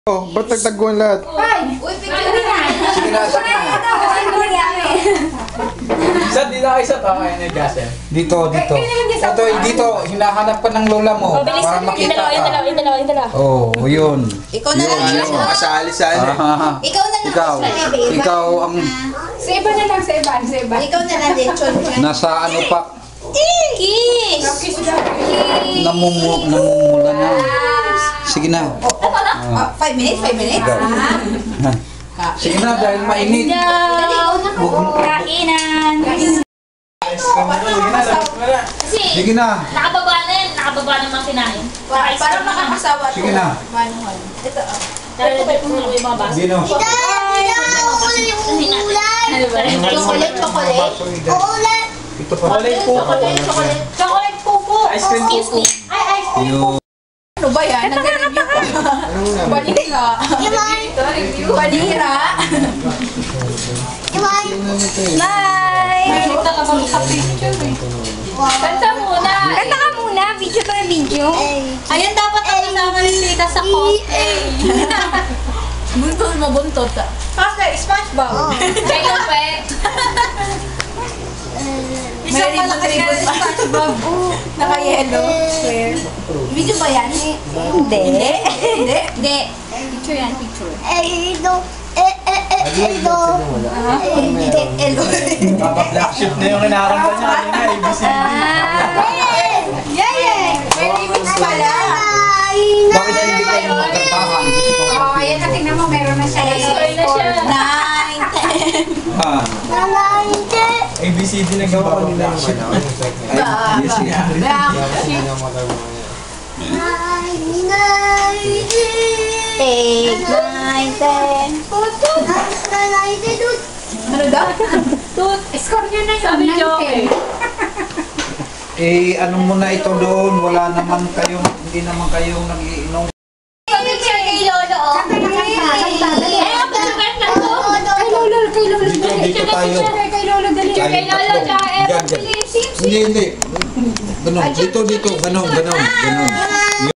Oh, ba't nagtaguan lahat? Uy, picture na. Sige na, sige na. Saan dito kayo sa tama yun yung Gasel? Dito. Ito, dito. Hinahanap ka ng lola mo. Para makita ka. Yung dalawa. Oh, yun. Ikaw na lang. Kasali-sali. Ikaw na lang. Ikaw ang Sa iba na lang, sa iba. Ikaw na lang, lechon. nasa ano pa. Kiss! Namumula na. Sige na. 5 minutes? 5 minutes? Sige na, dahil mainit. Kainan. Sige na. Nakababa na mga kinain. Para makakasawa. Sige na. Ito. Talalabay ko yung mga baso. Dino. Chocolate. Ito pa. Chocolate pupo. Ice cream pupo. Ay, ice cream. Yun. Ano ba yan? Nag-review ka. Balira. Balira. Bye! Kanta muna. Kanta ka muna. Video to na video. Ayan dapat ang kasama ng tita sa cosplay. Buntot mo, buntot. Cosplay, SpongeBob. Kayo, pe. Isang malaki na SpongeBob. Naka-yellow. Video ba yan? Hindi. Hindi. Picture yan, picture. Black sheep na yung kinaranta niya kanina, ABCD. Yay! May remix pala. Bakit hindi kayo magkantahan? Oh, ayan na, tingnan mo, meron na siya. Meron na siya. 9, 10. Ah. ABCD na gawa ko black sheep. Yes, yeah. Black sheep. 8, 9, 10. Ano daw? Score niya na yung video. Ano muna ito doon? Wala naman kayong, hindi naman kayong nag-iinom. Picture kay Lolo, oh. Dito tayo. Kay Lolo, dali. Kay Lolo, tsaka Diyan, diyan. Hindi. Ganon. Dito. Ganon.